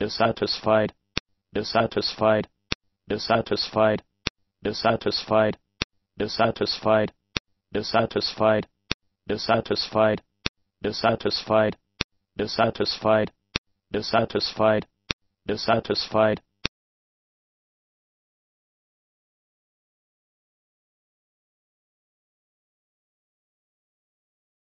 dissatisfied, dissatisfied, dissatisfied, dissatisfied, dissatisfied, dissatisfied, dissatisfied, dissatisfied, dissatisfied, dissatisfied, dissatisfied,